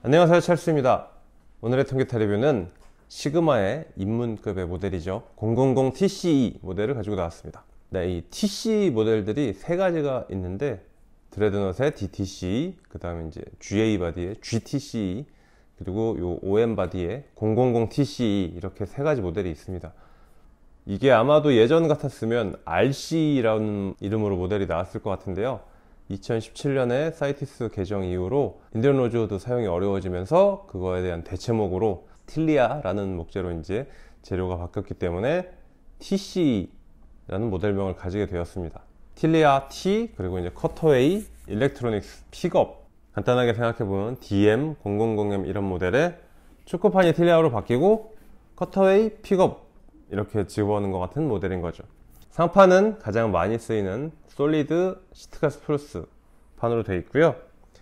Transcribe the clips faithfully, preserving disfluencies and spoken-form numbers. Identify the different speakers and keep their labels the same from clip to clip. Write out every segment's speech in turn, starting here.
Speaker 1: 안녕하세요, 찰스입니다. 오늘의 통기타 리뷰는 시그마의 입문급의 모델이죠. 공공공 티씨이 모델을 가지고 나왔습니다. 네, 이 티씨이 모델들이 세 가지가 있는데 드레드넛의 디티씨, 그 다음에 이제 지에이 바디의 지티씨, 그리고 요 오엠 바디의 공공공 티씨이, 이렇게 세 가지 모델이 있습니다. 이게 아마도 예전 같았으면 알씨라는 이름으로 모델이 나왔을 것 같은데요. 이천십칠 년에 사이티스 개정 이후로 인디언 로즈우드 사용이 어려워지면서 그거에 대한 대체목으로 틸리아라는 목재로 이제 재료가 바뀌었기 때문에 티씨이라는 모델명을 가지게 되었습니다. 틸리아 T, 그리고 이제 커터웨이 일렉트로닉스 픽업, 간단하게 생각해보면 디엠, 공공공엠 이런 모델에 축구판이 틸리아로 바뀌고 커터웨이 픽업 이렇게 집어넣는 것 같은 모델인 거죠. 상판은 가장 많이 쓰이는 솔리드 시트카 스프루스 판으로 되어 있고요.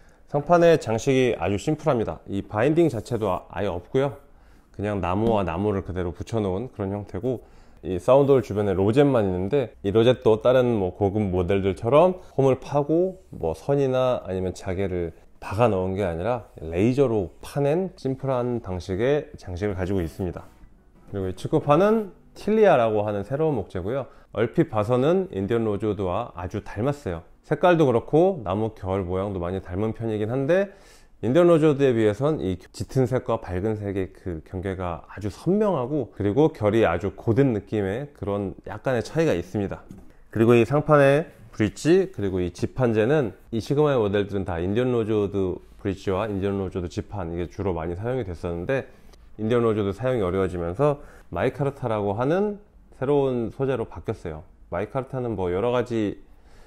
Speaker 1: 상판의 장식이 아주 심플합니다. 이 바인딩 자체도 아예 없고요. 그냥 나무와 나무를 그대로 붙여놓은 그런 형태고, 이 사운드홀 주변에 로젯만 있는데, 이 로젯도 다른 뭐 고급 모델들처럼 홈을 파고 뭐 선이나 아니면 자개를 박아 넣은 게 아니라 레이저로 파낸 심플한 방식의 장식을 가지고 있습니다. 그리고 이 축구판은 틸리아라고 하는 새로운 목재고요. 얼핏 봐서는 인디언 로즈우드와 아주 닮았어요. 색깔도 그렇고 나무 결 모양도 많이 닮은 편이긴 한데, 인디언 로즈우드에 비해선 이 짙은 색과 밝은 색의 그 경계가 아주 선명하고, 그리고 결이 아주 고든 느낌의 그런 약간의 차이가 있습니다. 그리고 이 상판의 브릿지, 그리고 이 지판재는 이 시그마의 모델들은 다 인디언 로즈우드 브릿지와 인디언 로즈우드 지판, 이게 주로 많이 사용이 됐었는데, 인디언 로즈우드 사용이 어려워지면서 마이카르타라고 하는 새로운 소재로 바뀌었어요. 마이카르타는 뭐 여러가지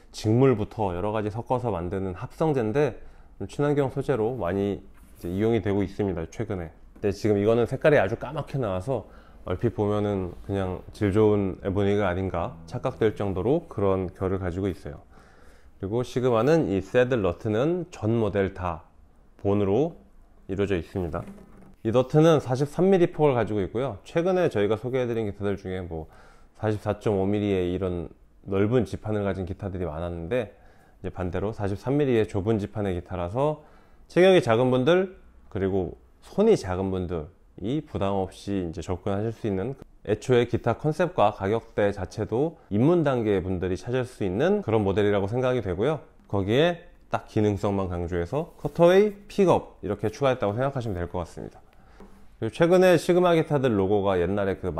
Speaker 1: 직물부터 여러가지 섞어서 만드는 합성재인데 친환경 소재로 많이 이제 이용이 되고 있습니다, 최근에. 근데 지금 이거는 색깔이 아주 까맣게 나와서 얼핏 보면은 그냥 질 좋은 에보니가 아닌가 착각될 정도로 그런 결을 가지고 있어요. 그리고 시그마는 이 새들 너트는 전 모델 다 본으로 이루어져 있습니다. 이 너트는 사십삼 밀리미터 폭을 가지고 있고요. 최근에 저희가 소개해드린 기타들 중에 뭐 사십사 점 오 밀리미터의 이런 넓은 지판을 가진 기타들이 많았는데, 이제 반대로 사십삼 밀리미터의 좁은 지판의 기타라서 체격이 작은 분들, 그리고 손이 작은 분들이 부담 없이 이제 접근하실 수 있는, 애초에 기타 컨셉과 가격대 자체도 입문 단계 분들이 찾을 수 있는 그런 모델이라고 생각이 되고요. 거기에 딱 기능성만 강조해서 커터웨이, 픽업 이렇게 추가했다고 생각하시면 될 것 같습니다. 그리고 최근에 시그마 기타들 로고가 옛날에 그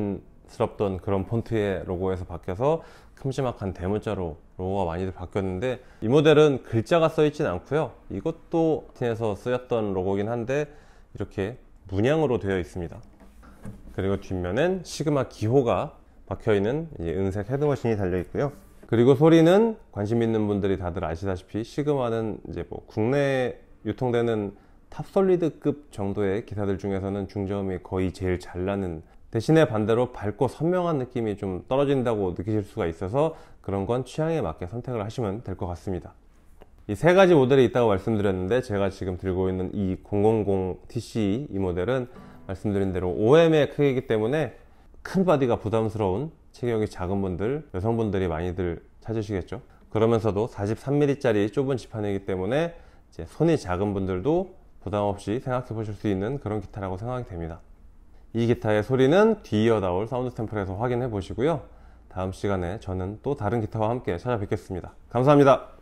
Speaker 1: 마틴스럽던 그런 폰트의 로고에서 바뀌어서 큼지막한 대문자로 로고가 많이들 바뀌었는데, 이 모델은 글자가 써 있진 않고요. 이것도 마틴에서 쓰였던 로고긴 한데 이렇게 문양으로 되어 있습니다. 그리고 뒷면엔 시그마 기호가 박혀있는 은색 헤드머신이 달려 있고요. 그리고 소리는 관심 있는 분들이 다들 아시다시피 시그마는 이제 뭐 국내에 유통되는 탑솔리드급 정도의 기타들 중에서는 중저음이 거의 제일 잘 나는, 대신에 반대로 밝고 선명한 느낌이 좀 떨어진다고 느끼실 수가 있어서 그런 건 취향에 맞게 선택을 하시면 될 것 같습니다. 이 세 가지 모델이 있다고 말씀드렸는데, 제가 지금 들고 있는 이 공공공 티씨이 이 모델은 말씀드린 대로 오엠의 크기이기 때문에 큰 바디가 부담스러운 체격이 작은 분들, 여성분들이 많이들 찾으시겠죠. 그러면서도 사십삼 밀리미터짜리 좁은 지판이기 때문에 이제 손이 작은 분들도 부담 없이 생각해 보실 수 있는 그런 기타라고 생각이 됩니다. 이 기타의 소리는 뒤이어 나올 사운드 샘플에서 확인해 보시고요. 다음 시간에 저는 또 다른 기타와 함께 찾아뵙겠습니다. 감사합니다.